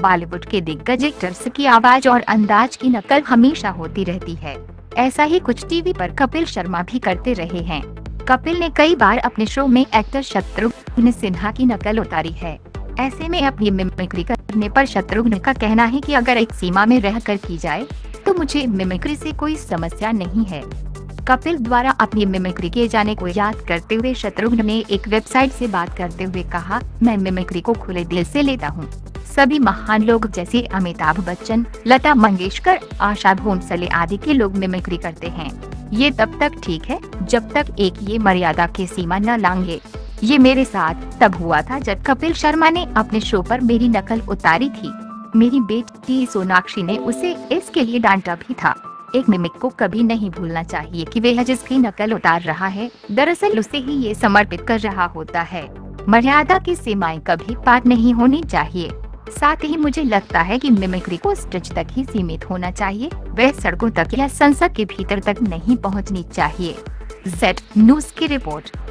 बॉलीवुड के दिग्गज एक्टर्स की आवाज और अंदाज की नकल हमेशा होती रहती है। ऐसा ही कुछ टीवी पर कपिल शर्मा भी करते रहे हैं। कपिल ने कई बार अपने शो में एक्टर शत्रुघ्न सिन्हा की नकल उतारी है। ऐसे में अपनी मिमिक्री करने पर शत्रुघ्न का कहना है कि अगर एक सीमा में रहकर की जाए तो मुझे मिमिक्री से कोई समस्या नहीं है। कपिल द्वारा अपनी मिमिक्री किए जाने को याद करते हुए शत्रुघ्न ने एक वेबसाइट से बात करते हुए कहा, मैं मिमिक्री को खुले दिल से लेता हूँ। सभी महान लोग जैसे अमिताभ बच्चन, लता मंगेशकर, आशा भोंसले आदि के लोग मिमिक्री करते हैं। ये तब तक ठीक है जब तक एक ये मर्यादा की सीमा न लांघे। ये मेरे साथ तब हुआ था जब कपिल शर्मा ने अपने शो पर मेरी नकल उतारी थी। मेरी बेटी सोनाक्षी ने उसे इसके लिए डांटा भी था। एक मिमिक को कभी नहीं भूलना चाहिए कि वह जिसकी नकल उतार रहा है दरअसल उसे ही ये समर्पित कर रहा होता है। मर्यादा की सीमाएं कभी पार नहीं होनी चाहिए। साथ ही मुझे लगता है कि मिमिक्री को स्टेज तक ही सीमित होना चाहिए, वह सड़कों तक या संसद के भीतर तक नहीं पहुंचनी चाहिए। Z न्यूज़ की रिपोर्ट।